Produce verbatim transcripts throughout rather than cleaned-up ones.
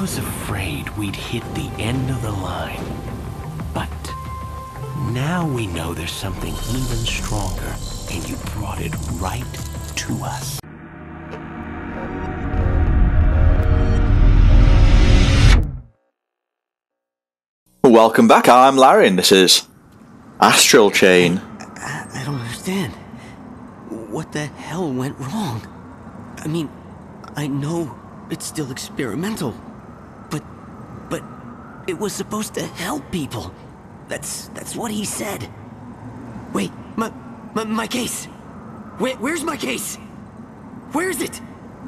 was afraid we'd hit the end of the line. But now we know there's something even stronger, and you brought it right to us. Welcome back, I'm Larry, and this is Astral Chain. I, I don't understand. What the hell went wrong? I mean, I know it's still experimental, but, but it was supposed to help people. That's, that's what he said. Wait, my, my, my case. Where, where's my case? Where is it?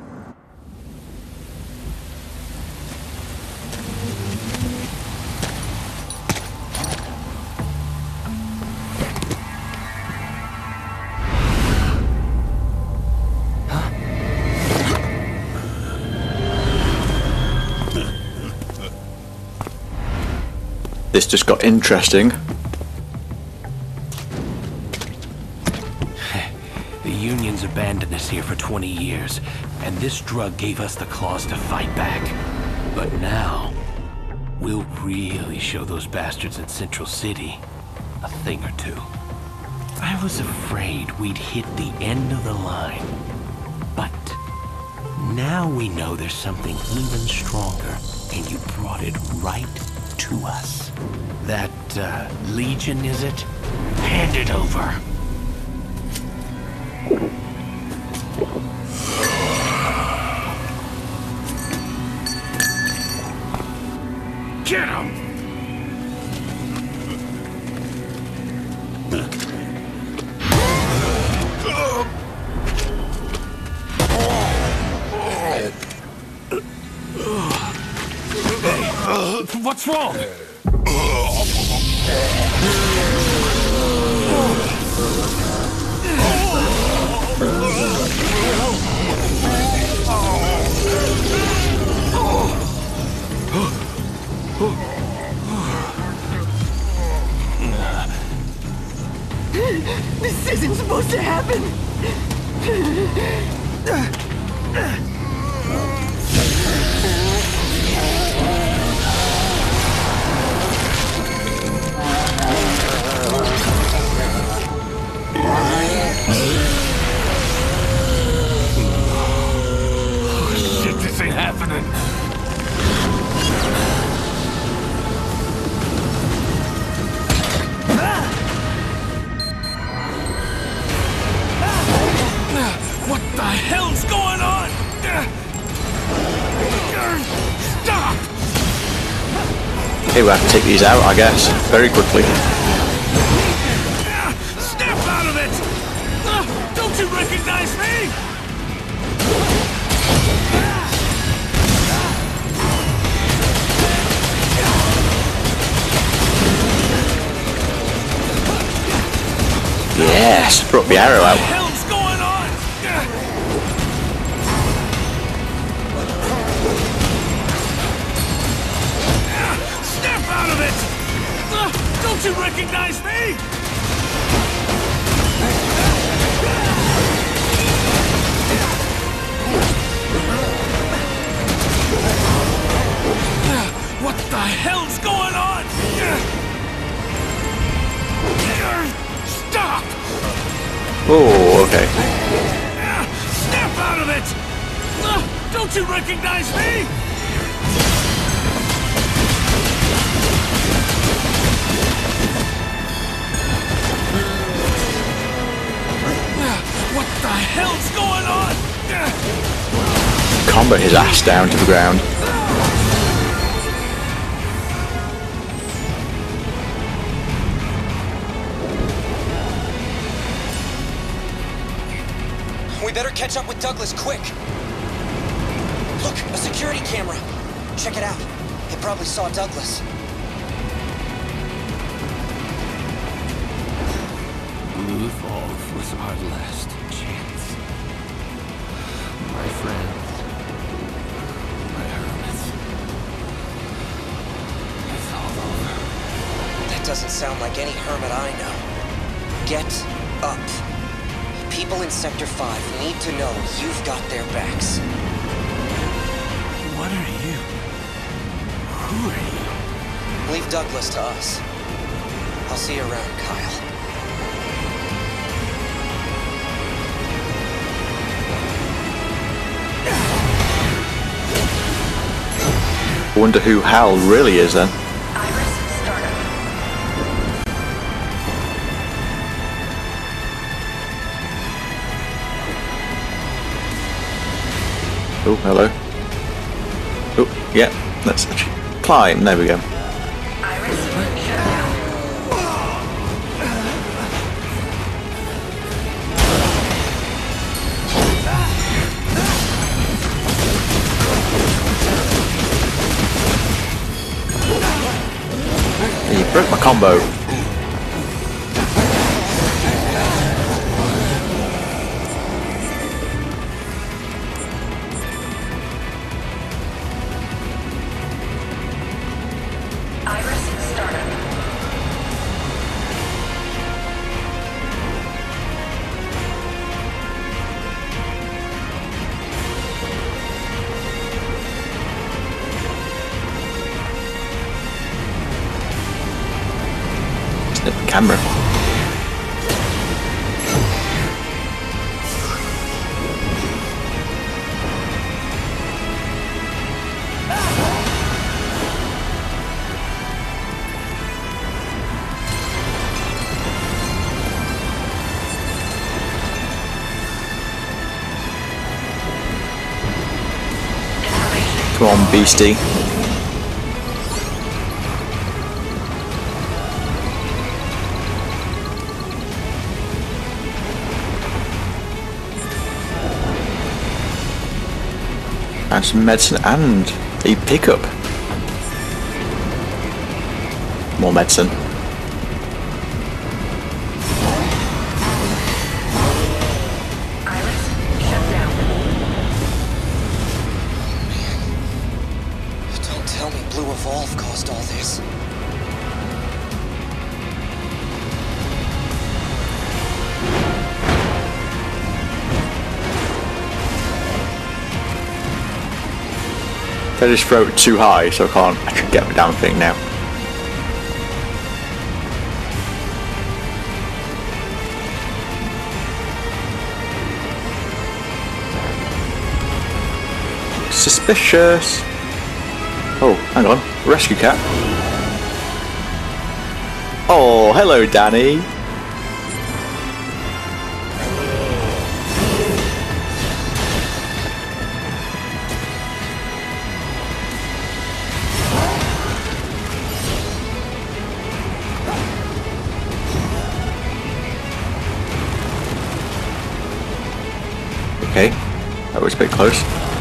This just got interesting. The Union's abandoned us here for twenty years, and this drug gave us the claws to fight back. But now, we'll really show those bastards in Central City a thing or two. I was afraid we'd hit the end of the line. But now we know there's something even stronger, and you brought it right to us. That, uh, Legion, is it? Hand it over. Get him! Hey, what's wrong? This isn't supposed to happen! Oh shit, this ain't happening! What the hell's going on? Stop! Hey, we have to take these out, I guess, very quickly. Snap out of it! Don't you recognize me? Yes, brought the arrow out. What the hell's going on? Snap out of it! Don't you recognize me? What the hell's going on? Stop! Oh, okay. Snap out of it! Don't you recognize me? What the hell's going on? Combat his ass down to the ground. We better catch up with Douglas quick. Look, a security camera. Check it out. It probably saw Douglas. Blue Falls was our last chance. My friends, my hermits. It's all over. That doesn't sound like any hermit I know. Get up. People in Sector five need to know you've got their backs. What are you? good. Leave Douglas to us. I'll see you around, Kyle. I wonder who Hal really is then. Oh, hello. Oh, yeah, let's actually climb. There we go. Hey, you broke my combo. Camera. Come on, beastie. And some medicine and a pickup. More medicine. Iris, shut down. Don't tell me Blue Evolve caused all this. I just throw it too high, so I can't actually get the damn thing now. Suspicious. Oh, hang on. Rescue cat. Oh, hello, Danny. Okay, that was a bit close.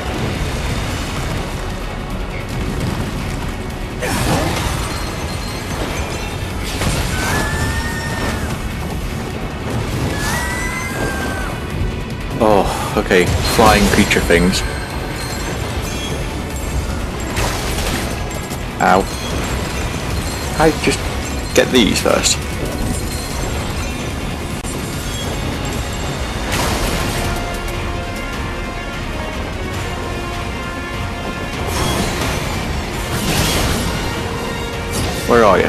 Oh, okay, flying creature things. Ow. I just get these first. Where are you?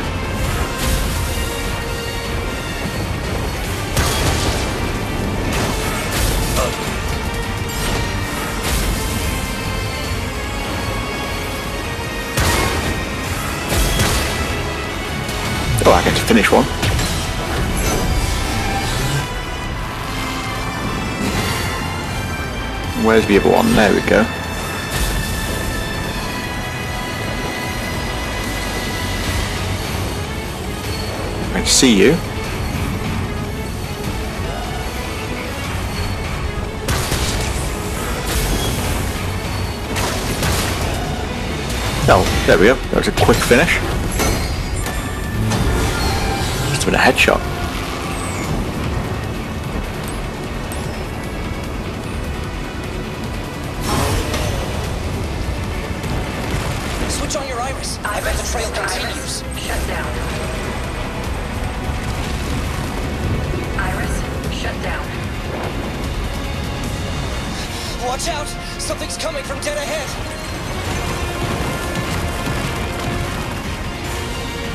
Oh, I get to finish one. Where's the other one? There we go. I see you. Oh, there we go. That was a quick finish. Just with a headshot. Switch on your Iris. I bet the trail continues. Shut down. Iris, shut down. Watch out! Something's coming from dead ahead.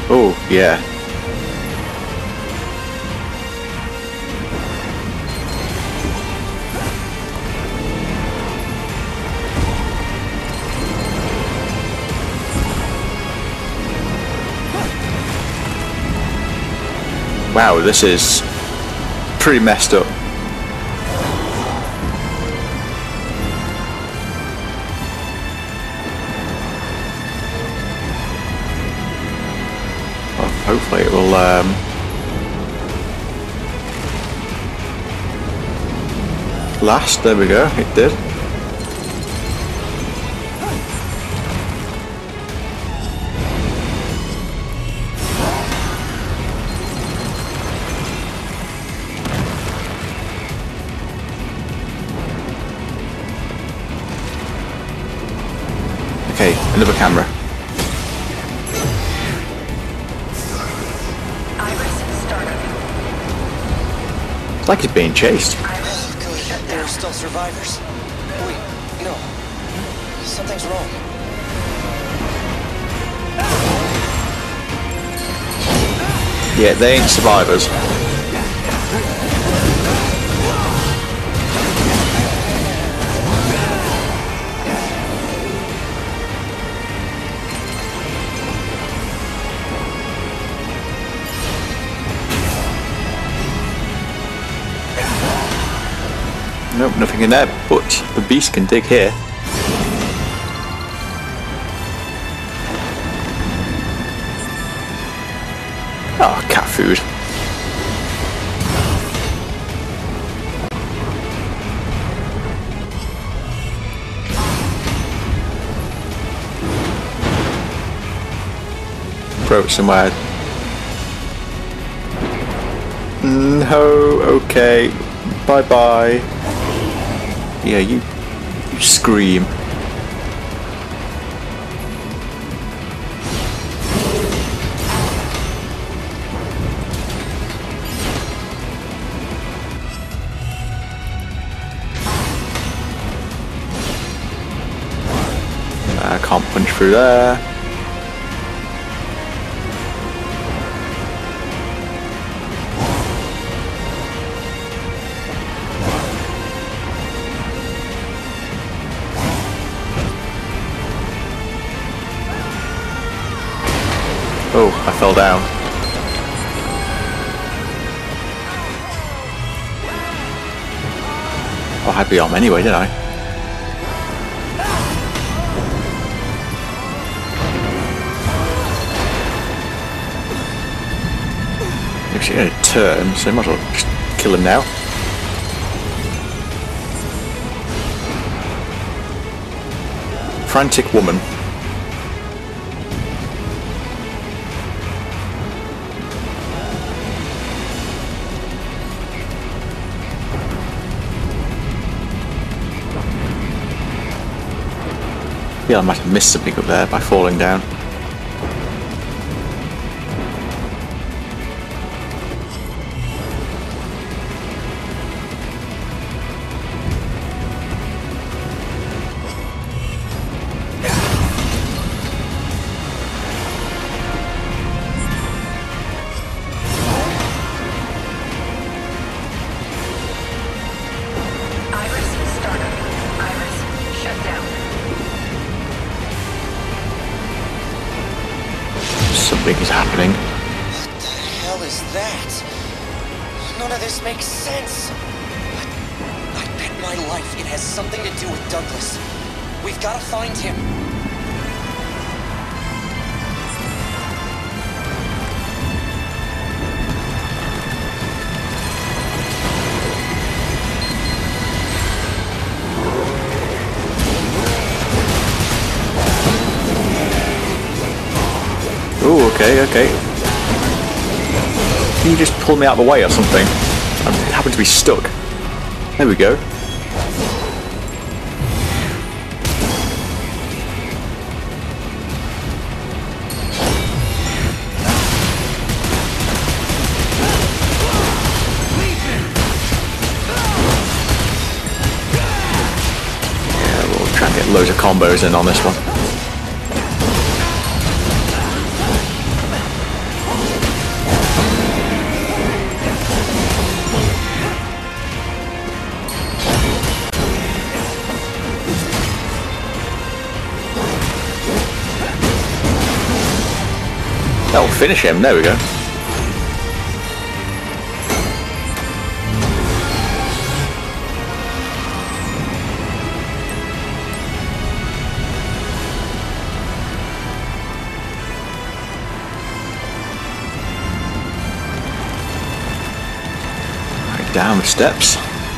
Oh, yeah. Wow, this is pretty messed up. Well, hopefully it will um, last. There we go, it did. Okay, another camera. Iris startup. It's like he's being chased. Oh, good. There are still survivors. Wait, no. Something's wrong. Yeah, they ain't survivors. Nope, nothing in there, but the beast can dig here. Oh, cat food. Throw it somewhere. No, okay. Bye bye. Yeah, you, you scream. I can't punch through there. Oh, I fell down. Oh, I had the arm anyway, didn't I? He's going to turn, so I might as well just kill him now. Frantic woman. Yeah, I might have missed something up there by falling down. Iris startup. Iris shut down. Something is happening. What the hell is that? None of this makes sense. I, I bet my life it has something to do with Douglas. We've got to find him. Ooh, okay, okay. Can you just pull me out of the way or something? I happen to be stuck. There we go. Yeah, we'll try and get loads of combos in on this one. That'll finish him. There we go. Right, down the steps.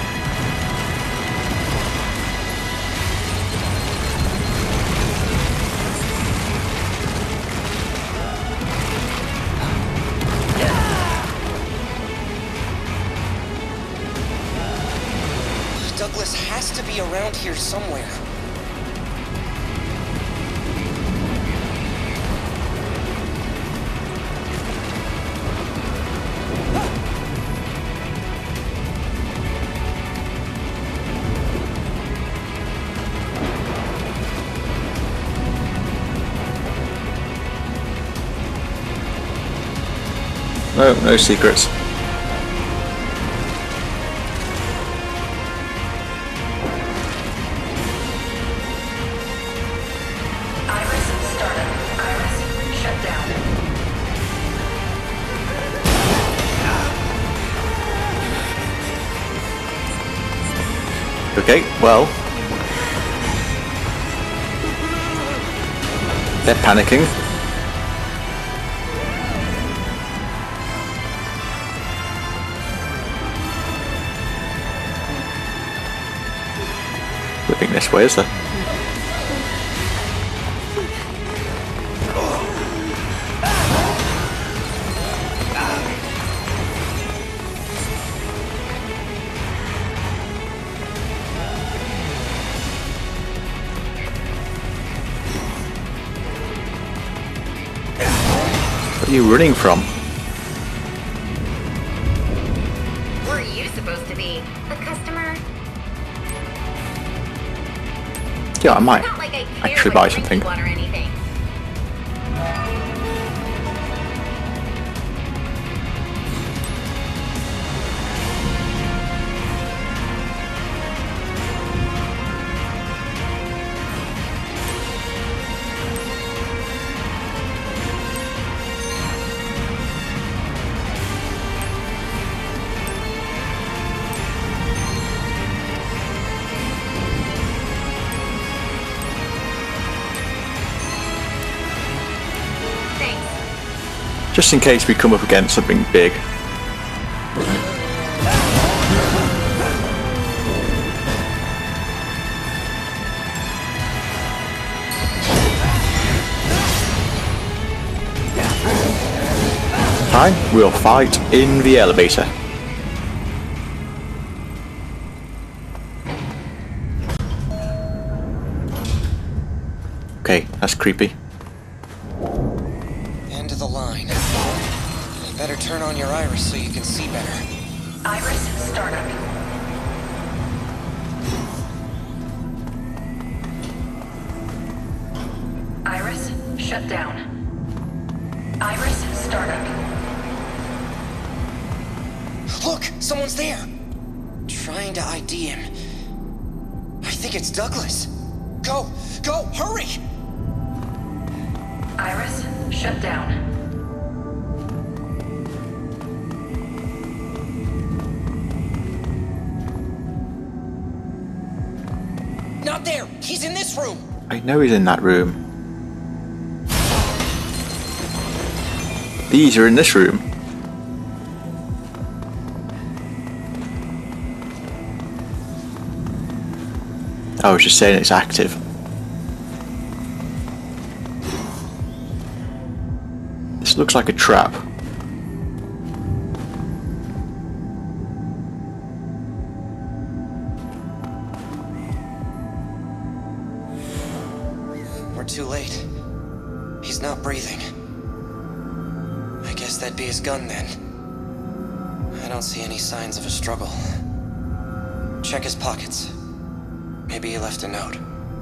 Douglas has to be around here somewhere. No, no secrets. Okay, well, they're panicking. Flipping this way, is there? What are you running from? Were you supposed to be a customer? Yeah, I might Not like I care actually what buy drink something. you want or anything. Just in case we come up against something big. Fine, we'll fight in the elevator. Okay, that's creepy. End of the line. You better turn on your iris so you can see better. Iris startup. Iris shut down. Iris startup. Look! Someone's there! Trying to I D him. I think it's Douglas. Go! Go! Hurry! Iris shut down. Not there! He's in this room! I know he's in that room. These are in this room. I was just saying it's active. This looks like a trap. We're too late. He's not breathing. I guess that'd be his gun then. I don't see any signs of a struggle. Check his pockets. Maybe he left a note.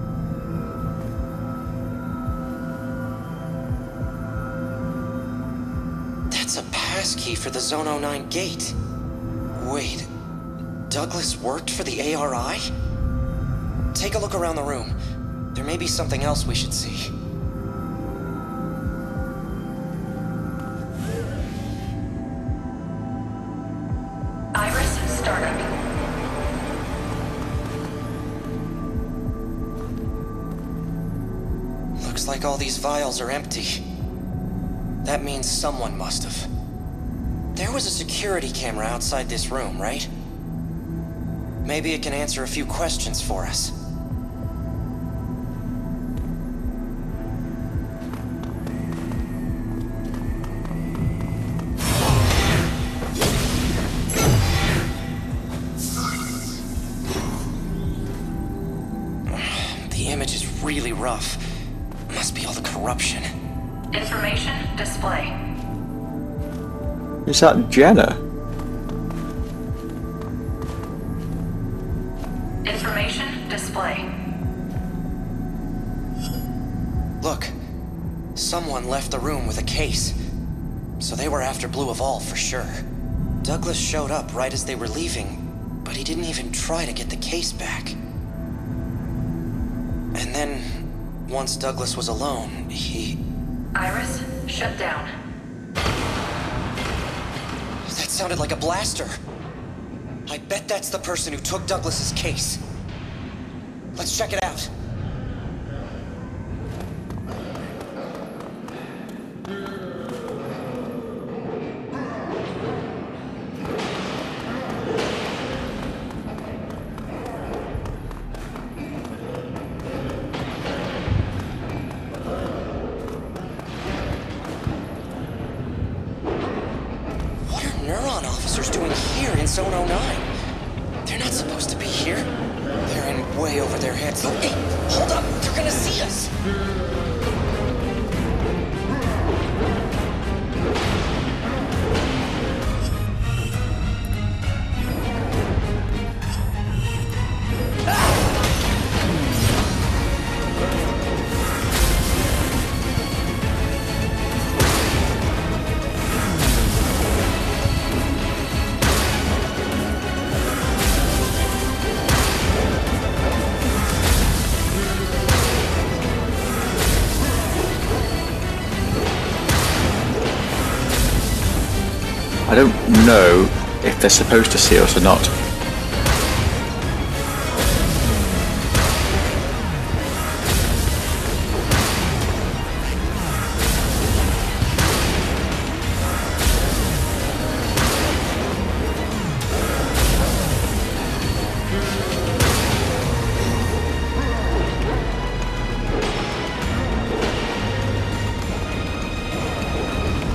That's a passkey for the Zone oh nine gate. Wait, Douglas worked for the A R I? Take a look around the room. There may be something else we should see. like all these vials are empty. That means someone must have. There was a security camera outside this room, right? Maybe it can answer a few questions for us. The image is really rough. Must be all the corruption. Information display. Is that Jenna? Information display. Look, someone left the room with a case. So they were after Blue Evolve for sure. Douglas showed up right as they were leaving, but he didn't even try to get the case back. And then, once Douglas was alone, he... Iris, shut down. That sounded like a blaster. I bet that's the person who took Douglas's case. Let's check it out. Neuron officers doing here in Zone oh nine? They're not supposed to be here. They're in way over their heads. Oh, hey, hold up! They're gonna see us! I don't know if they're supposed to see us or not.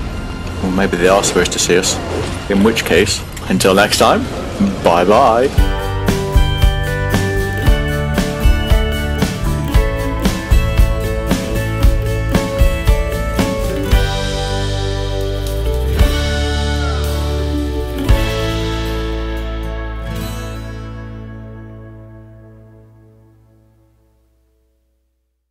Maybe they are supposed to see us. In which case, until next time, bye bye.